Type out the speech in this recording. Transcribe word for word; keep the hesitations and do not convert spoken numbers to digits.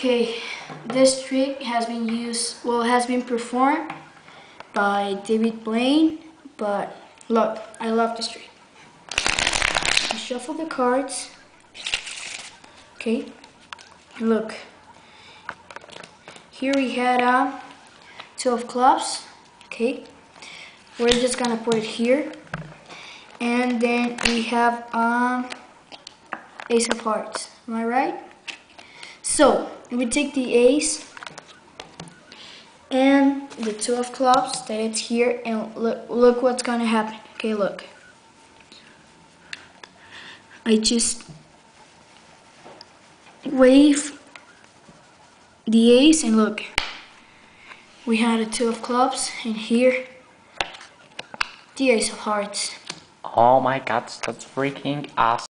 Okay, this trick has been used, well, has been performed by David Blaine, but look, I love this trick. You shuffle the cards, okay, look, here we had a two of clubs, okay, we're just gonna put it here, and then we have um, ace of hearts, am I right? So, we take the ace and the two of clubs that it's here, and look, look what's gonna happen. Okay, look. I just wave the ace and look. We had a two of clubs and here the ace of hearts. Oh my god, that's freaking awesome.